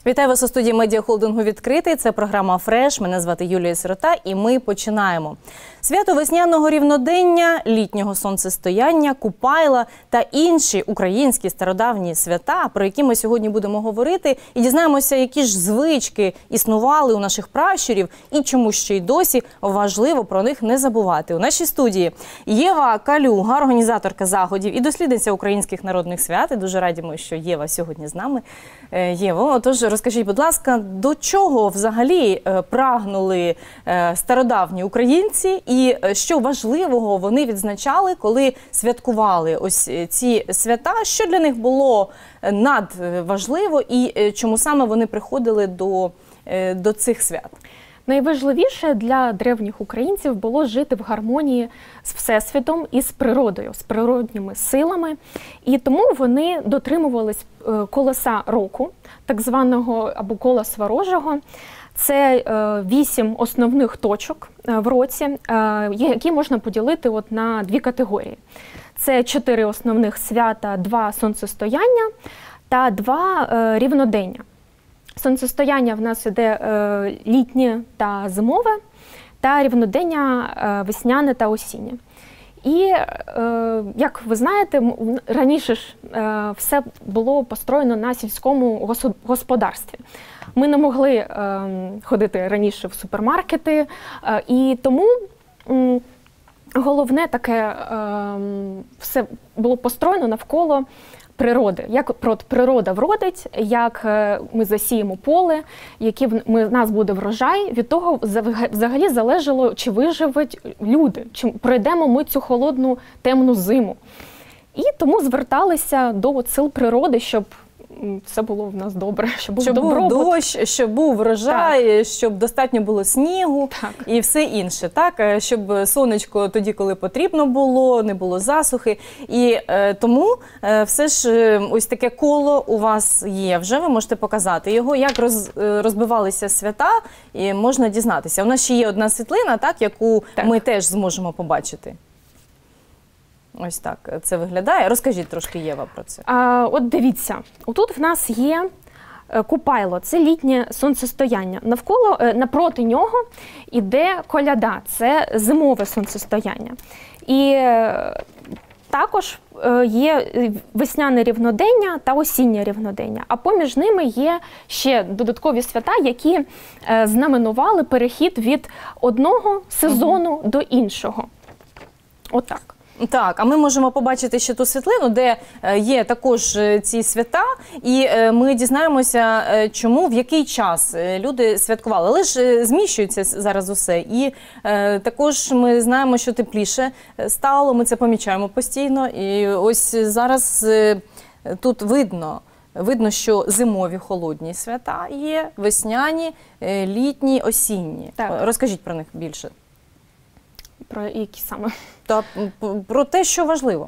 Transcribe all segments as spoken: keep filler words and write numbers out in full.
Вітаю вас у студії медіахолдингу «Відкритий». Це програма «Фреш». Мене звати Юлія Сирота і ми починаємо. Свято весняного рівнодення, літнього сонцестояння, Купайла та інші українські стародавні свята, про які ми сьогодні будемо говорити, і дізнаємося, які ж звички існували у наших пращурів і чому ще й досі важливо про них не забувати. У нашій студії Єва Калюга, організаторка заходів і дослідниця українських народних свят. І дуже радімо, що Єва сьогодні з нами. Єво, отож, розкажіть, будь ласка, до чого взагалі прагнули стародавні українці і що важливого вони відзначали, коли святкували ось ці свята? Що для них було надважливо і чому саме вони приходили до, до цих свят? Найважливіше для древніх українців було жити в гармонії з Всесвітом і з природою, з природніми силами. І тому вони дотримувались колеса року, так званого або кола Сварожого. Це вісім основних точок в році, які можна поділити от на дві категорії. Це чотири основних свята, два сонцестояння та два рівнодення. Сонцестояння в нас іде е, літнє та зимове, та рівнодення е, весняне та осіннє. І, е, як ви знаєте, раніше ж е, все було построєно на сільському господарстві. Ми не могли е, ходити раніше в супермаркети, е, і тому м, головне таке е, все було построєно навколо природи. Як природа вродить, як ми засіємо поле, який в нас буде врожай, від того взагалі залежало, чи виживуть люди, чи пройдемо ми цю холодну темну зиму. І тому зверталися до сил природи, щоб все було в нас добре, щоб був щоб добробут. був дощ, щоб був врожай, так. Щоб достатньо було снігу, так. І все інше. Так? Щоб сонечко тоді, коли потрібно було, не було засухи. І е, тому е, все ж е, ось таке коло у вас є вже, ви можете показати його, як роз, е, розбивалися свята, і можна дізнатися. У нас ще є одна світлина, так, яку так. ми теж зможемо побачити. Ось так це виглядає. Розкажіть трошки, Єва, про це. А, от дивіться, отут в нас є Купайло, це літнє сонцестояння. Навколо, напроти нього йде коляда, це зимове сонцестояння. І також є весняне рівнодення та осіннє рівнодення. А поміж ними є ще додаткові свята, які знаменували перехід від одного сезону угу. до іншого. Отак. Так, а ми можемо побачити ще ту світлину, де є також ці свята, і ми дізнаємося, чому, в який час люди святкували. Але ж зміщується зараз усе. І також ми знаємо, що тепліше стало, ми це помічаємо постійно. І ось зараз тут видно, видно, що зимові холодні свята є, весняні, літні, осінні. Так. Розкажіть про них більше. Про які саме? Та про те, що важливо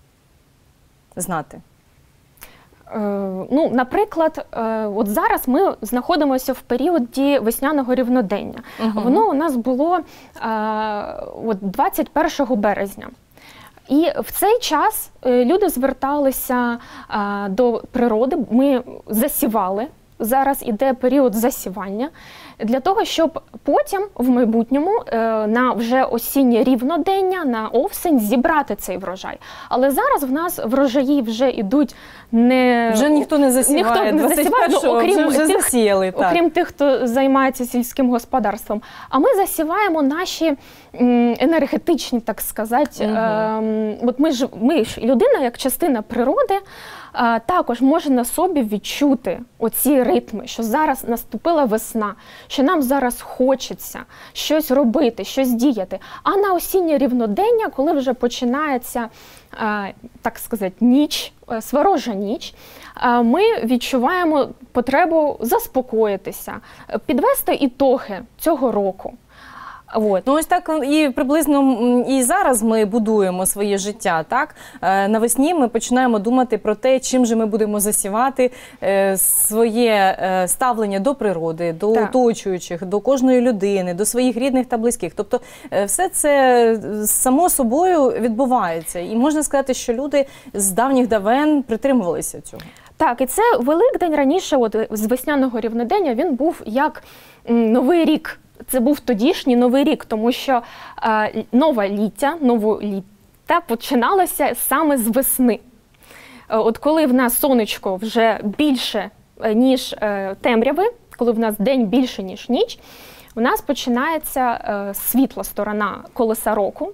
знати. Е, ну, наприклад, е, от зараз ми знаходимося в періоді весняного рівнодення. Угу. Воно у нас було е, от двадцять першого березня. І в цей час люди зверталися е, до природи, ми засівали. Зараз іде період засівання, для того, щоб потім в майбутньому на вже осіннє рівнодення, на осінь зібрати цей врожай. Але зараз в нас врожаї вже йдуть не... Вже ніхто не засіває, ніхто не засіває, ну, окрім, вже тих, засіяли, так. окрім тих, хто займається сільським господарством. А ми засіваємо наші м, енергетичні, так сказати. Угу. Е, от ми ж, ми ж людина, як частина природи, А, також може на собі відчути оці ритми, що зараз наступила весна, що нам зараз хочеться щось робити, щось діяти. А на осіннє рівнодення, коли вже починається, а, так сказати, ніч, сварожа ніч, а, ми відчуваємо потребу заспокоїтися, підвести ітоги цього року. От. Ну ось так і приблизно і зараз ми будуємо своє життя, так? Навесні ми починаємо думати про те, чим же ми будемо засівати своє ставлення до природи, до так. оточуючих, до кожної людини, до своїх рідних та близьких. Тобто все це само собою відбувається. І можна сказати, що люди з давніх давен притримувалися цього. Так, і це Великдень раніше, от з весняного рівнодення, він був як м, Новий рік. Це був тодішній Новий рік, тому що е, нове ліття, нове ліття починалося саме з весни. Е, от коли в нас сонечко вже більше, е, ніж е, темряви, коли в нас день більше, ніж ніч, у нас починається е, світла сторона колеса року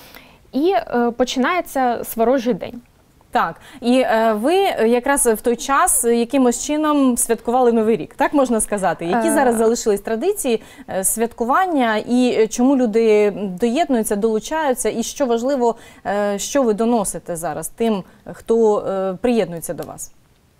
і е, починається Сворожий день. Так, і е, ви якраз в той час якимось чином святкували Новий рік, так можна сказати? Які зараз залишились традиції е, святкування і чому люди доєднуються, долучаються? І що важливо, е, що ви доносите зараз тим, хто е, приєднується до вас?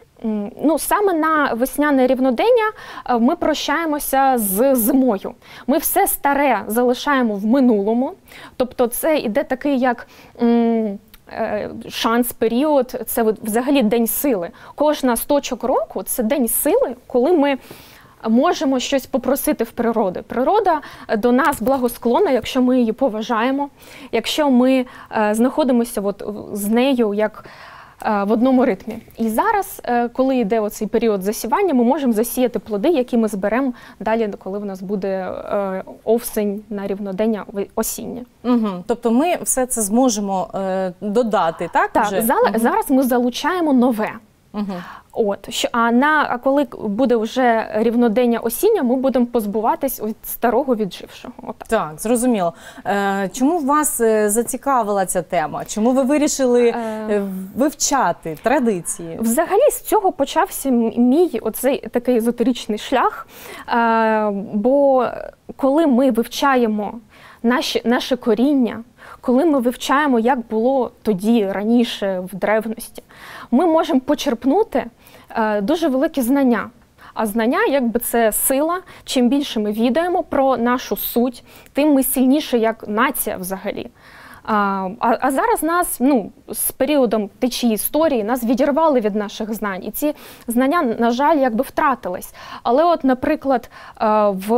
Ну, саме на весняне рівнодення ми прощаємося з зимою. Ми все старе залишаємо в минулому, тобто це іде такий як м, шанс, період, це взагалі день сили. Кожна з точок року – це день сили, коли ми можемо щось попросити в природи. Природа до нас благосклонна, якщо ми її поважаємо, якщо ми знаходимося от з нею як в одному ритмі. І зараз, коли йде оцей період засівання, ми можемо засіяти плоди, які ми зберемо далі, коли в нас буде овсень на рівнодення осіння. Угу. Тобто ми все це зможемо е, додати, так? Так, вже? Угу. Зараз ми залучаємо нове. Угу. От, що, а, на, а коли буде вже рівнодення осіння, ми будемо позбуватись від старого віджившого. От. Так, зрозуміло. Е, чому вас зацікавила ця тема? Чому ви вирішили е... вивчати традиції? Взагалі з цього почався мій оцей такий езотеричний шлях. Е, бо коли ми вивчаємо наші, наше коріння, коли ми вивчаємо, як було тоді, раніше, в древності, ми можемо почерпнути е, дуже великі знання. А знання, якби це сила, чим більше ми відаємо про нашу суть, тим ми сильніше як нація взагалі. А, а зараз нас, ну, з періодом течії історії, нас відірвали від наших знань. І ці знання, на жаль, якби втратились. Але от, наприклад, в,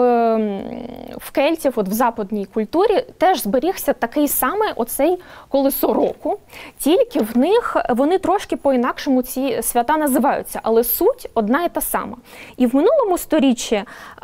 в кельтів, от в западній культурі теж зберігся такий самий оцей колесо року, тільки в них вони трошки по-інакшому ці свята називаються, але суть одна і та сама. І в минулому сторіччі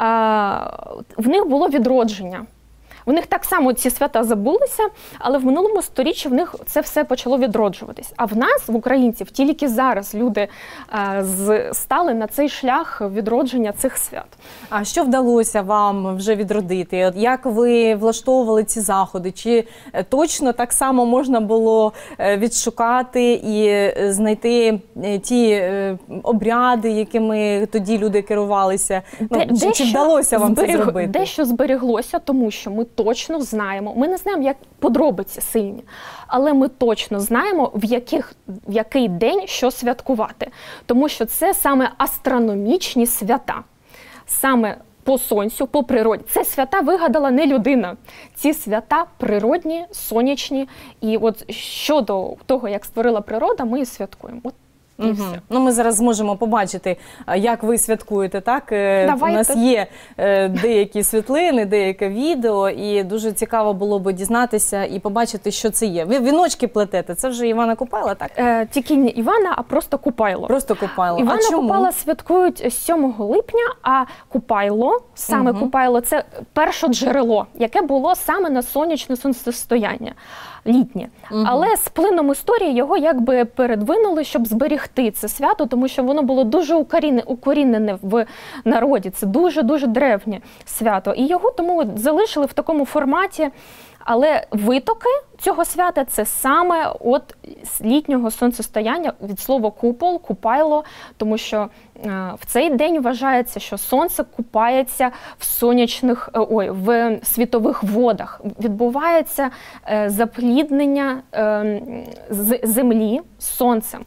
в них було відродження. В них так само ці свята забулися, але в минулому сторіччі в них це все почало відроджуватись. А в нас, в українців, тільки зараз люди а, з, стали на цей шлях відродження цих свят. А що вдалося вам вже відродити? От як ви влаштовували ці заходи? Чи точно так само можна було відшукати і знайти ті обряди, якими тоді люди керувалися? Де, ну, чи, чи вдалося вам зберіг... це зробити? Дещо зберіглося, тому що ми точно знаємо, ми не знаємо, як подробиці сильні, але ми точно знаємо, в, яких, в який день що святкувати. Тому що це саме астрономічні свята. Саме по сонцю, по природі. Це свята вигадала не людина. Ці свята природні, сонячні. І от щодо того, як створила природа, ми і святкуємо. От. Угу. Ну, ми зараз зможемо побачити, як ви святкуєте, так? Давайте. У нас є деякі світлини, деяке відео, і дуже цікаво було б дізнатися і побачити, що це є. Ви віночки плетете, це вже Івана Купайла, так? Е, тільки не Івана, а просто Купайло. Просто Купайло. Івана а чому? Купайла святкують сьомого липня, а Купайло, саме угу. Купайло, це перше джерело, яке було саме на сонячне сонцестояння. Літнє. Угу. Але з плином історії його якби передвинули, щоб зберігти це свято, тому що воно було дуже укорінене в народі. Це дуже-дуже древнє свято. І його тому залишили в такому форматі. Але витоки цього свята – це саме от літнього сонцестояння від слова купол, купайло, тому що е, в цей день вважається, що сонце купається в сонячних, е, ой, в світових водах. Відбувається е, запліднення е, з землі з сонцем.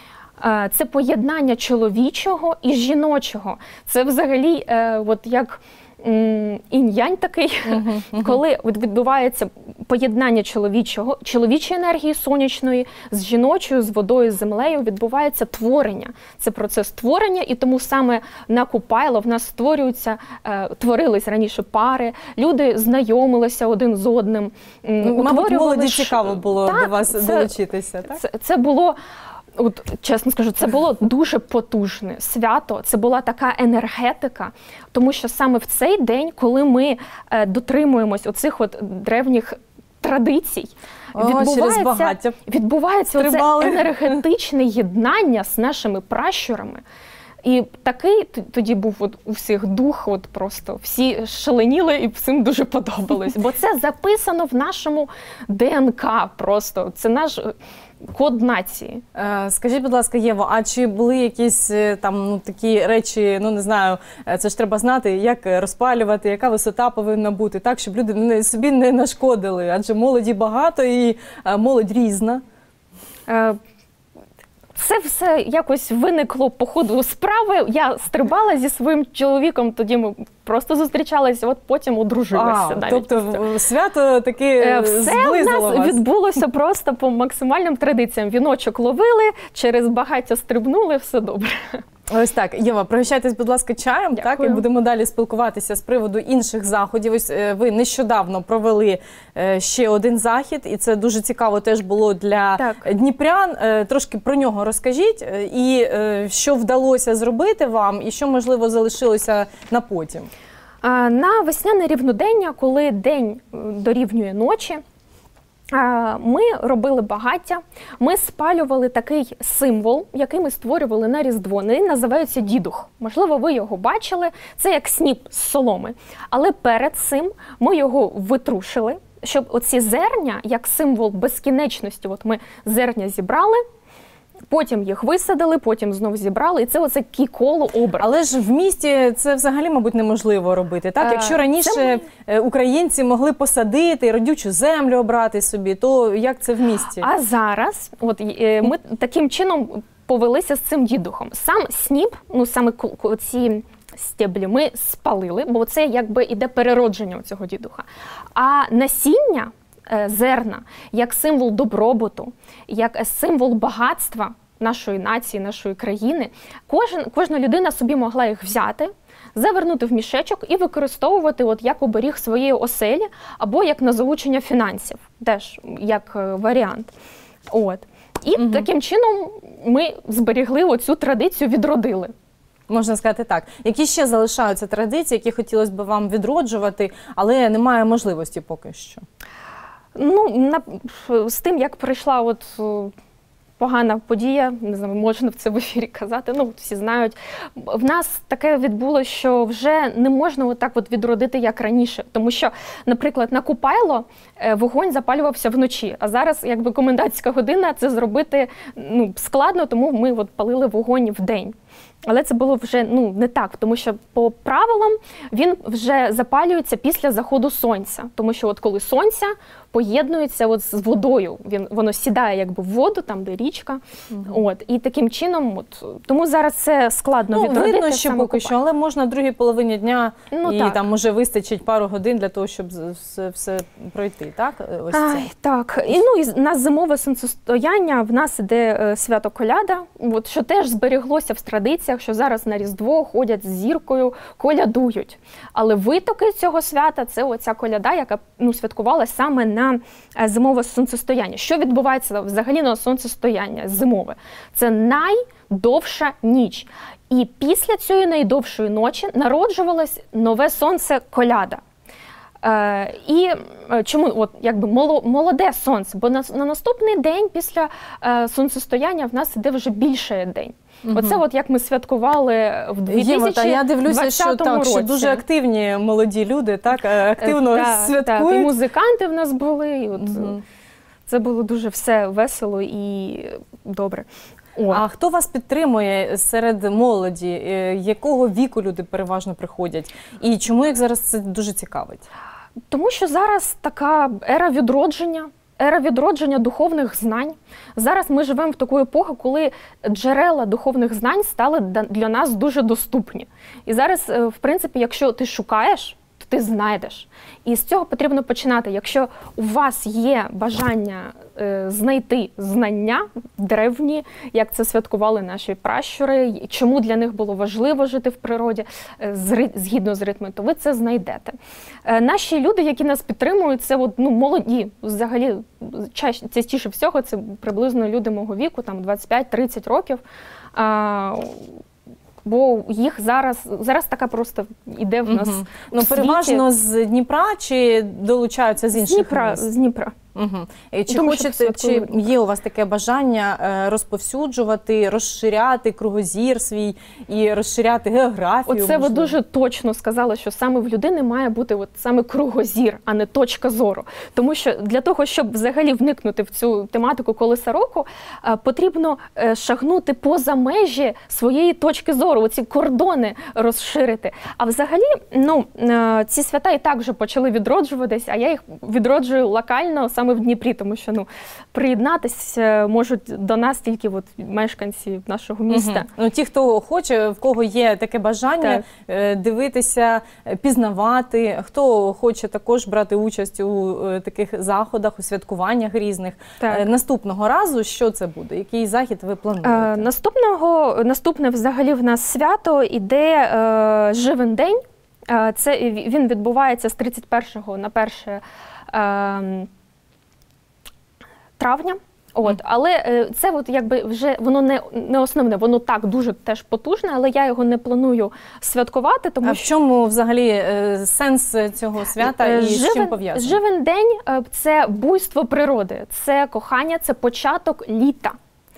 Е, це поєднання чоловічого і жіночого. Це взагалі е, от як інь-янь такий, uh-huh, uh-huh. коли відбувається поєднання чоловічого, чоловічої енергії сонячної з жіночою, з водою, з землею, відбувається творення. Це процес творення, і тому саме на Купайло в нас створюються, е, творились раніше пари, люди знайомилися один з одним. Ну, мабуть, молоді цікаво було так, до вас це, долучитися, так? Це, це було От, чесно скажу, це було дуже потужне свято, це була така енергетика, тому що саме в цей день, коли ми е, дотримуємось оцих от древніх традицій, О, відбувається, відбувається оце енергетичне єднання з нашими пращурами. І такий тоді був от у всіх дух, от просто всі шаленіли і всім дуже подобалось. Бо це записано в нашому ДНК просто, це наш код нації. Скажіть, будь ласка, Єво, а чи були якісь там ну, такі речі, ну не знаю, це ж треба знати, як розпалювати, яка висота повинна бути, так, щоб люди не, собі не нашкодили, адже молоді багато і молодь різна. Це все якось виникло по ходу справи. Я стрибала зі своїм чоловіком, тоді ми просто зустрічалися, от потім одружилися. А, навіть тобто свято таке зблизило вас? Все в нас відбулося просто по максимальним традиціям. Віночок ловили, через багаття стрибнули, все добре. Ось так. Єва, пригощайтесь, будь ласка, чаєм, так, і будемо далі спілкуватися з приводу інших заходів. Ось ви нещодавно провели ще один захід, і це дуже цікаво теж було для так. дніпрян. Трошки про нього розкажіть, і що вдалося зробити вам, і що, можливо, залишилося на потім. На весняне рівнодення, коли день дорівнює ночі, ми робили багаття, ми спалювали такий символ, який ми створювали на Різдво. Він називається дідух. Можливо, ви його бачили. Це як сніп з соломи. Але перед цим ми його витрушили, щоб оці зерня, як символ безкінечності, от ми зерня зібрали, потім їх висадили, потім знов зібрали, і це оце коло образ. Але ж в місті це взагалі, мабуть, неможливо робити, так? Якщо раніше це... українці могли посадити, родючу землю обрати собі, то як це в місті? А зараз, от ми таким чином повелися з цим дідухом. Сам сніп, ну саме ці стеблі ми спалили, бо це якби іде переродження цього дідуха. А насіння, зерна, як символ добробуту, як символ багатства нашої нації, нашої країни, кожен, кожна людина собі могла їх взяти, завернути в мішечок і використовувати от як оберіг своєї оселі або як на залучення фінансів, теж як варіант. От. І угу. таким чином ми зберігли оцю традицію, відродили. Можна сказати так. Які ще залишаються традиції, які хотілося б вам відроджувати, але немає можливості поки що? Ну, на, з тим, як прийшла от погана подія, не знаю, можна в це в ефірі казати, ну, всі знають, в нас таке відбулося, що вже не можна отак от відродити, як раніше. Тому що, наприклад, на Купайло вогонь запалювався вночі, а зараз, якби, комендантська година, це зробити ну, складно, тому ми от палили вогонь вдень. Але це було вже ну, не так, тому що по правилам він вже запалюється після заходу сонця. Тому що от коли сонце поєднується от з водою, він, воно сідає якби в воду, там де річка. Угу. От, і таким чином, от, тому зараз це складно ну, відродити. Видно ще поки купа. що, але можна в другій половині дня ну, і так. там може вистачить пару годин для того, щоб все, все пройти, так? Ось це. Ай, так. І, ну, і на зимове сонцестояння в нас іде е, свято Коляда, от, що теж зберіглося в традиціях, що зараз на Різдво ходять з зіркою, колядують. Але витоки цього свята – це оця коляда, яка ну, святкувалася саме на зимове сонцестояння. Що відбувається взагалі на сонцестояння зимове? Це найдовша ніч. І після цієї найдовшої ночі народжувалось нове сонце Коляда. Е, і чому от, якби, молоде сонце? Бо на, на наступний день після е, сонцестояння в нас іде вже більший день. Угу. Оце от як ми святкували в дві тисячі двадцятому році. Я дивлюся, що, так, що дуже активні молоді люди, так, активно та, святкують. Так, і музиканти в нас були, і от, угу. це було дуже все весело і добре. О. А хто вас підтримує серед молоді? Якого віку люди переважно приходять? І чому їх зараз це дуже цікавить? Тому що зараз така ера відродження, ера відродження духовних знань. Зараз ми живемо в таку епоху, коли джерела духовних знань стали для нас дуже доступні. І зараз, в принципі, якщо ти шукаєш, то ти знайдеш. І з цього потрібно починати. Якщо у вас є бажання е, знайти знання древні, як це святкували наші пращури, чому для них було важливо жити в природі, е, з, згідно з ритмом, то ви це знайдете. Е, наші люди, які нас підтримують, це от, ну, молоді. Взагалі, частіше всього, це приблизно люди мого віку, там двадцять п'ять тридцять років. А, бо їх зараз, зараз така просто іде в нас Угу. в Ну, світі. переважно з Дніпра чи долучаються з З інших Дніпра, міст? з Дніпра. Угу. І чи Думаю, що хочете, чи святкують. є у вас таке бажання е, розповсюджувати, розширяти кругозір свій і розширяти географію? Оце ви можливо? дуже точно сказали, що саме в людини має бути от саме кругозір, а не точка зору. Тому що для того, щоб взагалі вникнути в цю тематику колеса року, е, потрібно е, шагнути поза межі своєї точки зору, оці кордони розширити. А взагалі, ну, е, ці свята і так вже почали відроджуватись, а я їх відроджую локально саме в Дніпрі, тому що, ну, приєднатися можуть до нас тільки от мешканці нашого міста. Угу. Ну, ті, хто хоче, в кого є таке бажання Так. е, дивитися, е, пізнавати, хто хоче також брати участь у е, таких заходах, у святкуваннях різних. Так. Е, наступного разу що це буде? Який захід ви плануєте? Е, наступного, наступне взагалі в нас свято іде е, Живен день. Е, це, він відбувається з тридцять першого на перше е, травня. От, але е, це от якби вже воно не, не основне, воно так дуже теж потужне, але я його не планую святкувати, тому А в що чому взагалі е, сенс цього свята і з чим Живен, пов'язано? Живен день е, – це буйство природи, це кохання, це початок літа.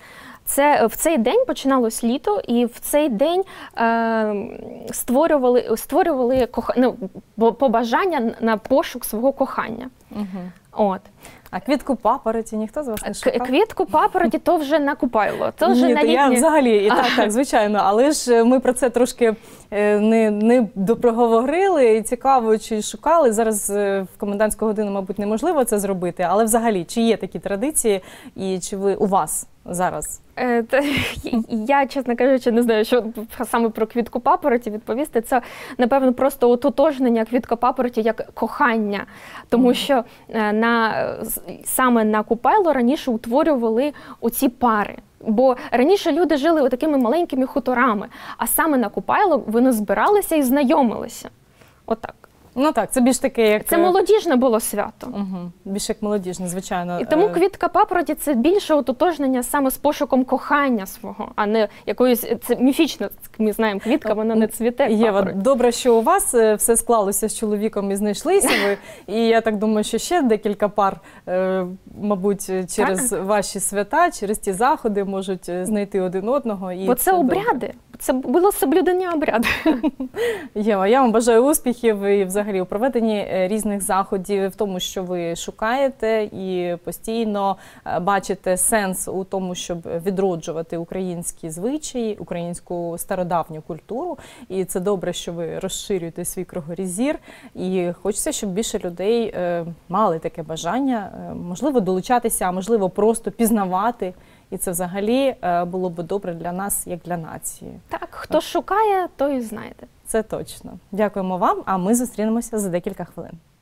Це в цей день починалось літо, і в цей день е, створювали, створювали коха, ну, побажання на пошук свого кохання. Угу. От. А квітку папороті ніхто з вас не К- шукав? Квітку папороті то вже на Купайло, то вже Ні, на то я літнє. взагалі, і так, так, звичайно, але ж ми про це трошки е, не, не допроговорили, і цікаво, чи шукали. Зараз е, в комендантську годину, мабуть, неможливо це зробити, але взагалі, чи є такі традиції, і чи ви у вас зараз? Е, та, я, чесно кажучи, не знаю, що саме про квітку папороті відповісти. Це, напевно, просто ототожнення квітка папороті як кохання. Тому що е, на, саме на Купайло раніше утворювали оці пари. Бо раніше люди жили такими маленькими хуторами, а саме на Купайло вони збиралися і знайомилися. Отак. Ну так, це більш таке, як... Це молодіжне було свято. Угу. Більш як молодіжне, звичайно. І тому Е, квітка папороті – це більше ототожнення саме з пошуком кохання свого, а не якоюсь, це міфічна, ми знаємо, квітка, вона не цвіте, як Єва, папороть. добре, що у вас е, все склалося з чоловіком і знайшлися ви. І я так думаю, що ще декілька пар, е, мабуть, через Так. ваші свята, через ті заходи можуть е, знайти один одного. І Бо це добре. обряди, це було соблюдення обряду. Єва, я вам бажаю успіхів і взагалі у проведенні е, різних заходів, в тому, що ви шукаєте і постійно е, бачите сенс у тому, щоб відроджувати українські звичаї, українську стародавню культуру. І це добре, що ви розширюєте свій кругозір. І хочеться, щоб більше людей е, мали таке бажання, е, можливо, долучатися, а можливо, просто пізнавати. І це взагалі е, було б добре для нас, як для нації. Так, хто шукає, той і знайде. Це точно. Дякуємо вам, а ми зустрінемося за декілька хвилин.